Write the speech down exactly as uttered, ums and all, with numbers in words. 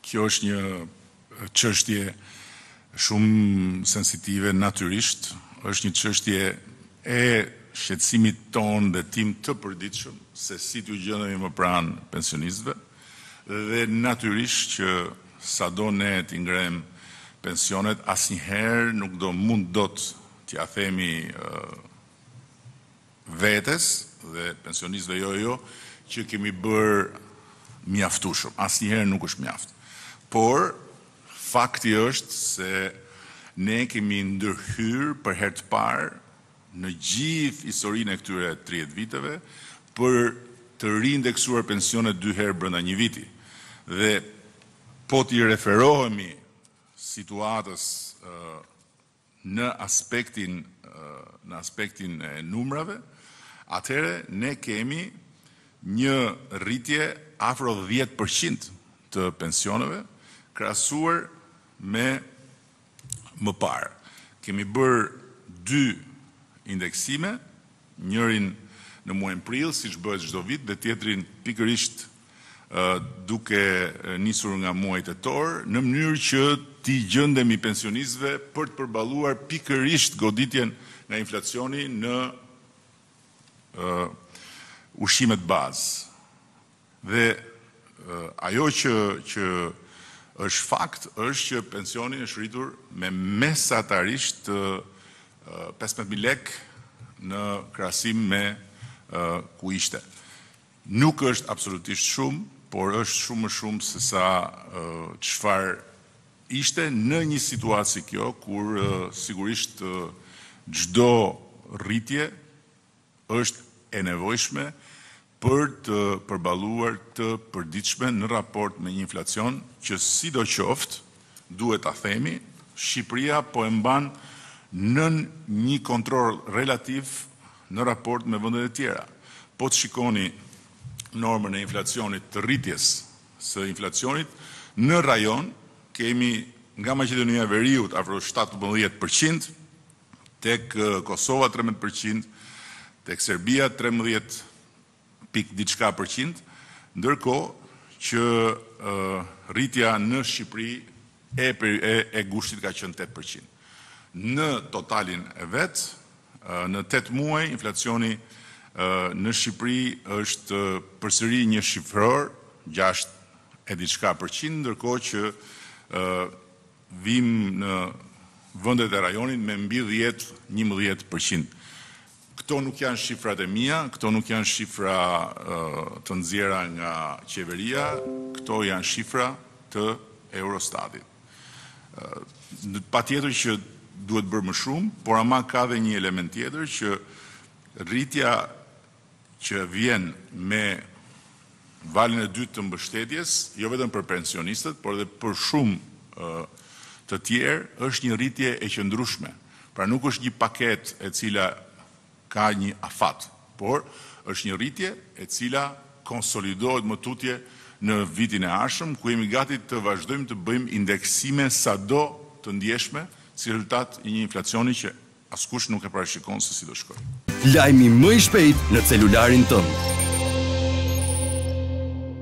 kjo është një çështje shumë sensitive natyrisht, është një çështje e shqetësimit ton dhe tim të përditshëm se si t'ju gjendemi më pranë pensionistëve dhe natyrisht që sado ne t'i ngrem pensionet asnjëherë nuk do mund dot t'ja themi uh, vetes dhe pensionistëve jo jo që kemi bërë mjaftueshëm. Asnjëherë nuk është mjaft. Por fakti është se ne kemi ndërhyrë për herë të parë në gjithë historinë e këtyre tridhjetë viteve për të riindeksuar pensionet dy herë brenda një viti. Dhe po t'i referohemi situatës uh, në aspektin uh, në aspektin e numrave, atëherë ne kemi një rritje afro dhjetë përqind të pensioneve krahasuar me më parë. Kemi bërë dy indeksime, njërin në muajin prill, siç bëhet çdo vit, dhe tjetrin pikërisht uh, duke nisur nga muaji tetor, në mënyrë që t'i gjendemi pensionistëve për të përballuar pikërisht goditjen nga inflacioni në uh, ushqimet bazë. Dhe uh, ajo që, që është fakt është që pensioni është rritur me mesatarisht uh, pesëmbëdhjetë mijë lekë në krahasim me uh, ku ishte. Nuk është absolutisht shumë, por është shumë më shumë se sa uh, çfarë ishte në një situatë si kjo, kur uh, sigurisht uh, çdo rritje është e nevojshme për të përballuar të përditshme në raport me një inflacion që sidoqoftë duhet ta themi, Shqipëria po e mban nën një kontroll relativ në raport me vendet e tjera. Po të shikoni normën e inflacionit, të rritjes së inflacionit, në rajon kemi nga Maqedonia e Veriut afro shtatëmbëdhjetë përqind, tek Kosova trembëdhjetë përqind, tek Serbia trembëdhjetë pik diçka përqind, ndërkohë që uh, rritja në Shqipëri e, e, e gushtit ka qenë tetë përqind. Në totalin e vet, uh, në tetë muaj, inflacioni uh, në Shqipëri është uh, përsëri një shifror, gjashtë e diçka përqind, ndërkohë që uh, vim në vendet e rajonit me mbi dhjetë njëmbëdhjetë përqind. Këto nuk janë shifrat e mia, këto nuk janë shifra uh, të nxjerra nga qeveria, këto janë shifra të Eurostatit. Uh, Patjetër që duhet bërë më shumë, por ama ka dhe një element tjetër që rritja që vjen me valin e dytë të mbështetjes, jo vetëm për pensionistët, por edhe për shumë uh, të tjerë, është një rritje e qëndrueshme. Pra nuk është një paket e cila ka një afat, por është një rritje e cila konsolidohet më tutje në vitin e ardhshëm, ku jemi gati të vazhdojmë të bëjmë indeksime sado të ndjeshme, si rezultat i një inflacioni që askush nuk e parashikon se si do shkojë. Lajmi më i shpejt në celularin tënd.